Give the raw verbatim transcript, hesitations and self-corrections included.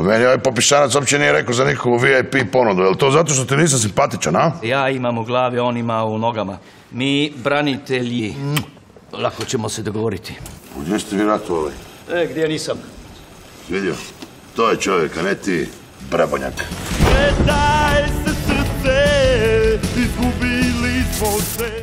Pa meni ovaj popišanac uopće nije rekao za nikovu V I P ponudu. Je li to zato što ti nisam simpatičan, a? Ja imam u glavi, on ima u nogama. Mi, branitelji, lako ćemo se dogovoriti. Gdje ste vi ratovali? E, gdje nisam? Vidio, to je čovjek, a ne ti, brabonjak. Ne daj se srce, izgubili smo se.